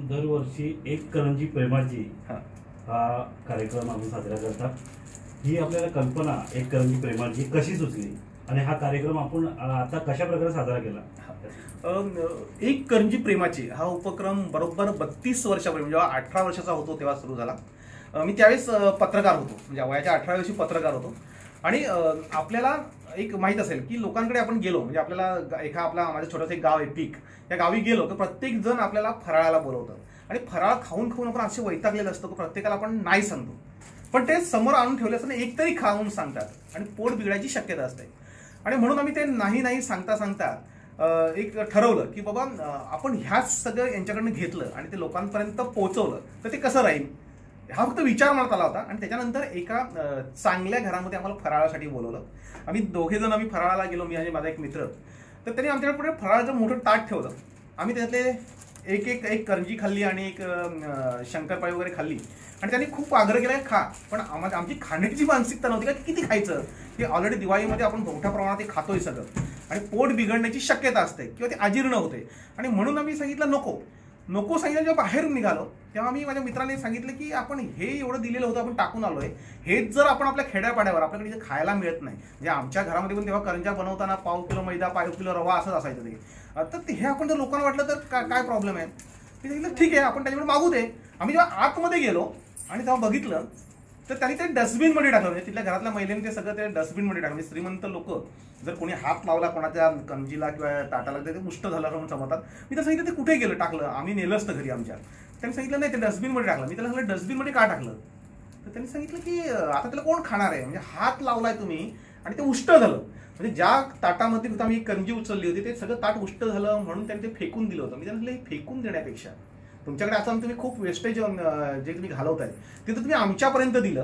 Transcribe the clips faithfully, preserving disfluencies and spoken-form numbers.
दरवर्षी एक करंजी प्रेमाची हा हा कार्यक्रम आम्ही साजरा करतात। ही आपल्याला कल्पना एक करंजी प्रेमाची कशी सुचली आणि हा कार्यक्रम आपण आता कशा प्रकारे साजरा केला? एक करंजी प्रेमाची हा उपक्रम बरोबर बत्तीस वर्षापूर्वी जेव्हा अठरा वर्षाचा होतो तेव्हा सुरू झाला। मी त्यावेळेस पत्रकार होतो, म्हणजे वयाच्या अठरा वर्षी पत्रकार होतो आणि आपल्याला एक माहित असेल की लोकांकडे आपण गेलो, म्हणजे आपल्याला एका आपला माझं छोटंसं एक गाव आहे पीक, त्या गावी गेलो तर प्रत्येक जण आपल्याला फराळाला बोलवतं आणि फराळ खाऊन खाऊन आपण असे वैतागलेलं असतं की प्रत्येकाला आपण नाही सांगतो, पण ते समोर आणून ठेवले असताना एक तरी खाऊन सांगतात आणि पोट बिघडायची शक्यता असते। आणि म्हणून आम्ही ते नाही नाही सांगता सांगता एक ठरवलं की बाबा आपण ह्याच सगळं यांच्याकडनं घेतलं आणि ते लोकांपर्यंत पोहोचवलं तर ते कसं राहील, हा फक्त विचार मनात आला होता। आणि त्याच्यानंतर एका चांगल्या घरामध्ये आम्हाला फराळासाठी बोलवलं। आम्ही दोघे जण आम्ही फराळाला गेलो, मी आणि माझा एक मित्र। तर त्यांनी आमच्याकडे पुढे फराळाचं मोठं ताट ठेवलं। आम्ही त्यातले एक एक एक करंजी खाल्ली आणि एक शंकरपाळी वगैरे खाल्ली आणि त्यांनी खूप आग्रह केला खा, पण आम्हाला आमची खाण्याची मानसिकता नव्हती का किती खायचं, की ऑलरेडी दिवाळीमध्ये आपण मोठ्या प्रमाणात ते खातोय सगळं आणि पोट बिघडण्याची शक्यता असते किंवा ते अजीर्ण होते। आणि म्हणून आम्ही सांगितलं नको नको सांगितलं। जेव्हा बाहेर निघालो तेव्हा मी माझ्या मित्राने सांगितलं की आपण हे एवढं दिलेलं होतं, आपण टाकून आलोय, हेच जर आपण आपल्या खेड्यापाड्यावर आपल्याकडे जे खायला मिळत नाही, म्हणजे आमच्या घरामध्ये पण तेव्हा करंज्या बनवताना पाव किलो मैदा पाव किलो रवा असंच असायचं ते, तर हे आपण जर लोकांना वाटलं तर काय प्रॉब्लेम आहे। मी सांगितलं ठीक आहे आपण त्याच्याकडे मागू दे। आम्ही जेव्हा आतमध्ये गेलो आणि तेव्हा बघितलं तर त्यांनी ते डस्टबिनमध्ये टाकलं, म्हणजे तिथल्या घरातल्या महिलेने ते सगळं ते डस्टबिनमध्ये टाकलं। म्हणजे श्रीमंत लोक जर कोणी हात लावला कोणाच्या कंजीला किंवा ताटाला तर ते उष्ट झालं म्हणून समजतात। मी तर सांगितलं ते कुठे गेलं टाकलं, आम्ही नेलं असतं घरी आमच्या। त्यांनी सांगितलं नाही ते डस्टबिनमध्ये टाकलं। मी त्याला सांगितलं डस्टबिनमध्ये का टाकलं, तर त्यांनी सांगितलं की आता त्याला कोण खाणार आहे, म्हणजे हात लावलाय तुम्ही आणि ते उष्ट झालं, म्हणजे ज्या ताटामध्ये आम्ही एक करंजी उचलली होती ते सगळं ताट उष्ट झालं म्हणून त्यांनी ते फेकून दिलं होतं। मी त्यांना सांगितलं हे फेकून देण्यापेक्षा तुमच्याकडे असं तुम्ही खूप वेस्टेज जे तुम्ही घालवताय ते तर तुम्ही आमच्यापर्यंत दिलं,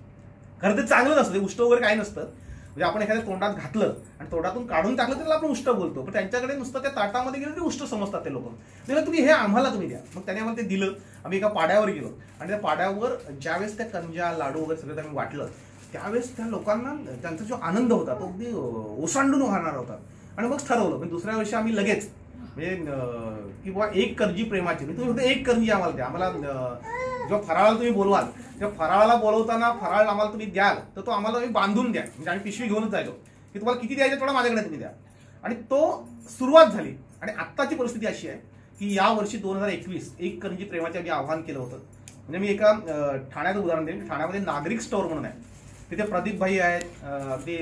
खरं ते चांगलं नसतं, ते उष्ट वगैरे काय नसतं। म्हणजे आपण एखाद्या तोंडात घातलं आणि तोंडातून काढून टाकलं तर आपण उष्ट बोलतो, पण त्यांच्याकडे नुसतं त्या ताटामध्ये गेलं ते उष्ट समजतात ते लोक। म्हणजे तुम्ही हे आम्हाला तुम्ही द्या। मग त्याने आम्हाला ते दिलं। आम्ही एका पाड्यावर गेलो आणि त्या पाड्यावर ज्यावेळेस त्या कंजा लाडू वगैरे सगळं आम्ही वाटलं त्यावेळेस त्या लोकांना त्यांचा जो आनंद होता तो अगदी ओसांडून वाहणार होता। आणि मग ठरवलं पण दुसऱ्या वर्षी आम्ही लगेच म्हणजे की बाबा एक करंजी प्रेमाची, तुम्ही फक्त एक करंजी आम्हाला द्या। आम्हाला जेव्हा फराळाला तुम्ही बोलवाल तेव्हा फराळाला बोलवताना फराळ आम्हाला तुम्ही द्याल तर तो आम्हाला तुम्ही बांधून द्या, म्हणजे आम्ही पिशवी घेऊनच जायचो की तुम्हाला किती द्यायचं थोडा माझ्याकडे तुम्ही द्या। आणि तो सुरुवात झाली। आणि आत्ताची परिस्थिती अशी आहे की या वर्षी दोन हजार एकवीस एक करंजी प्रेमाचे आम्ही आव्हान केलं होतं। म्हणजे मी एका ठाण्याचं उदाहरण देईन। ठाण्यामध्ये नागरिक स्टोअर म्हणून आहे, तिथे प्रदीप भाई आहेत, ते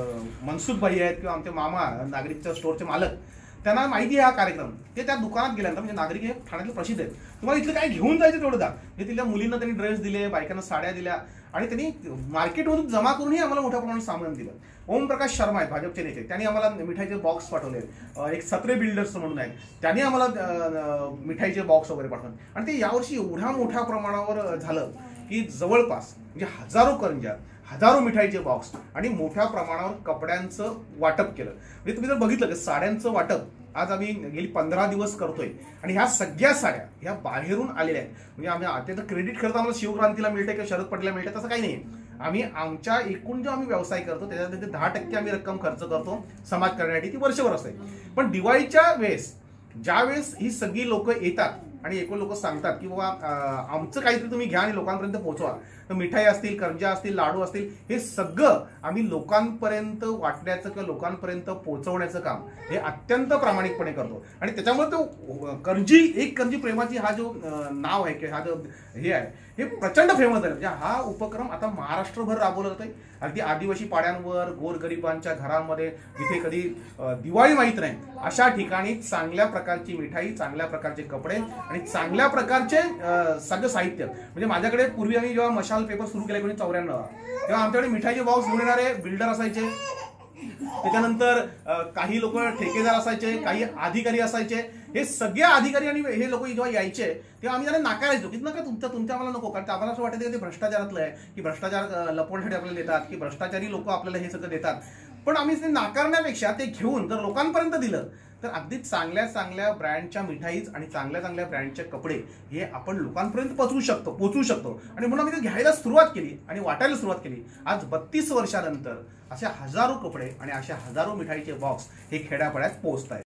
मनसुख भाई आहेत किंवा आमचे मामा नागरिकच्या स्टोअरचे मालक, त्यांना माहिती आहे हा कार्यक्रम। ते त्या दुकानात गेल्यानंतर म्हणजे नागरिक हे ठाण्यातले प्रसिद्ध आहेत, तुम्हाला इथलं काय घेऊन जायचं तेवढं द्या। म्हणजे तिथल्या मुलींना त्यांनी ड्रेस दिले, बायकांना साड्या दिल्या आणि त्यांनी मार्केटमधून जमा करूनही आम्हाला मोठ्या प्रमाणात सामान दिलं। ओमप्रकाश शर्मा आहेत भाजपचे नेते, त्यांनी आम्हाला मिठाईचे बॉक्स पाठवले। एक सत्रे बिल्डर्स म्हणून आहेत, त्यांनी आम्हाला मिठाईचे बॉक्स वगैरे पाठवले। आणि ते यावर्षी एवढ्या मोठ्या प्रमाणावर झालं की जवळपास म्हणजे हजारो करंज्या, हजारो मिठाईचे बॉक्स आणि मोठ्या प्रमाणावर कपड्यांचं वाटप केलं। म्हणजे तुम्ही जर बघितलं की साड्यांचं वाटप आज आम्ही गेली पंधरा दिवस करतोय आणि ह्या सगळ्या साड्या ह्या बाहेरून आलेल्या आहेत। म्हणजे आम्ही आता क्रेडिट खरं तर आम्हाला शिवक्रांतीला मिळते किंवा शरद पटेलला मिळते तसं काही नाही। आम्ही आमच्या एकूण जो आम्ही व्यवसाय करतो त्याच्यामध्ये दहा टक्के आम्ही रक्कम खर्च करतो समाज करण्यासाठी, ती वर्षभर असते। पण दिवाळीच्या वेळेस ज्या वेळेस ही सगळी लोक येतात आणि एकूण लोक सांगतात की बाबा आमचं काहीतरी तुम्ही घ्या आणि लोकांपर्यंत पोहोचवा, तर मिठाई असतील, करंज्या असतील, लाडू असतील, हे सगळं आम्ही लोकांपर्यंत वाटण्याचं किंवा लोकांपर्यंत पोहोचवण्याचं काम हे अत्यंत प्रामाणिकपणे करतो। आणि त्याच्यामुळे तो करंजी एक करंजी प्रेमाची हा जो नाव आहे किंवा हा जो हे आहे हे प्रचंड फेमस आहे। म्हणजे हा उपक्रम आता महाराष्ट्रभर राबवला जातोय, अगदी आदिवासी पाड्यांवर, गोरगरिबांच्या घरांमध्ये, जिथे कधी दिवाळी माहीत नाही अशा ठिकाणी चांगल्या प्रकारची मिठाई, चांगल्या प्रकारचे कपडे आणि चांगल्या प्रकारचे सगळं साहित्य। म्हणजे माझ्याकडे पूर्वी आम्ही जेव्हा मशाल पेपर सुरू केला एकोणीसशे चौऱ्याण्णव तेव्हा आमच्याकडे मिठाईचे बॉक्स घेऊन येणारे बिल्डर असायचे, त्याच्यानंतर काही लोक ठेकेदार असायचे, काही अधिकारी असायचे। हे सगळे अधिकारी आणि हे लोक जेव्हा यायचे तेव्हा आम्ही त्यांना नाकारायचो की नका तुमचं तुमच्या आम्हाला नको, कारण आम्हाला असं वाटायचं की ते भ्रष्टाचारातलं आहे, की भ्रष्टाचार लपवण्यासाठी आपल्याला देतात, की भ्रष्टाचारी लोक आपल्याला हे सगळं देतात। पण आम्ही ते नाकारण्यापेक्षा ते घेऊन जर लोकांपर्यंत दिलं तर अगदी चांगल्या चांगल्या ब्रँडच्या मिठाईज आणि चांगल्या चांगल्या ब्रँडचे कपडे हे आपण लोकांपर्यंत पोहोचवू शकतो पोहोचवू शकतो आणि म्हणून आम्ही ते घ्यायला सुरुवात केली आणि वाटायला सुरुवात केली। आज बत्तीस वर्षानंतर अशा हजारो कपडे आणि अशा हजारो मिठाईचे बॉक्स हे खेड्यापाड्यात पोहोचत आहेत।